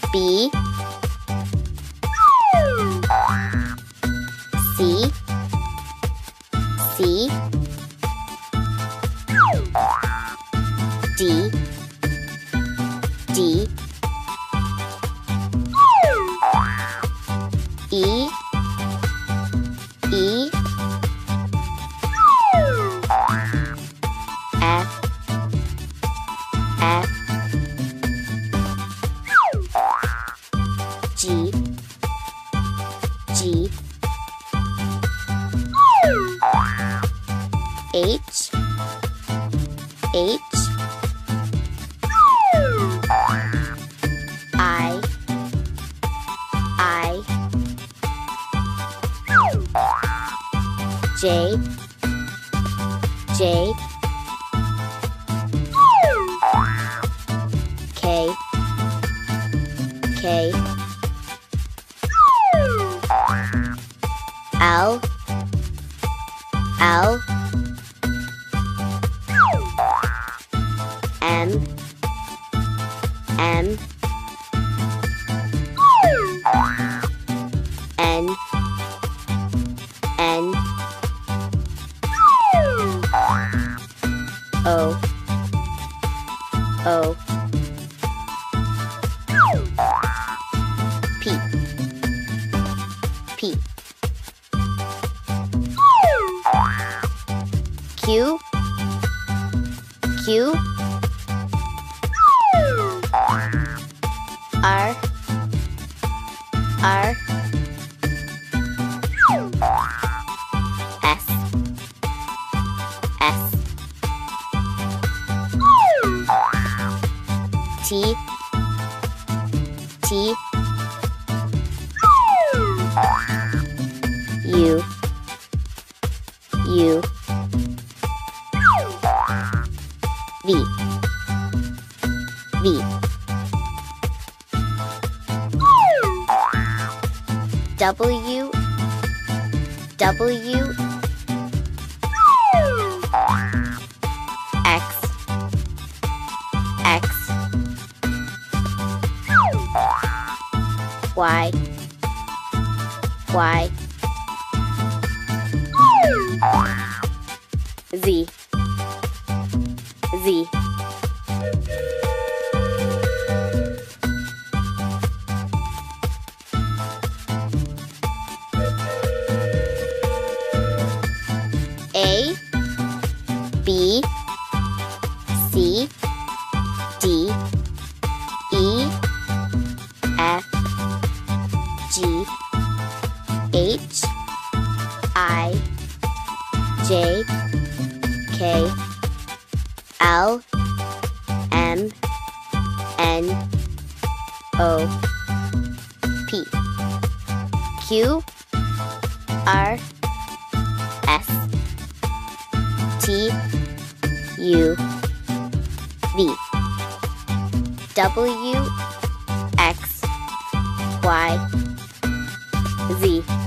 B, C, C, D, D, E, E, F, F, G, G, H, H, I, J, J, K, K, L, L, M, M, N, N, O, O, P, P, Q, Q, R, R, S, S, T, T, U, U, V, V, W, W, X, X, Y, Y, Z, Z, A, B, C, D, E, F, G, H, I, J, K, L, M, N, O, P, Q, R, S, T, U, V, W, X, Y, Z.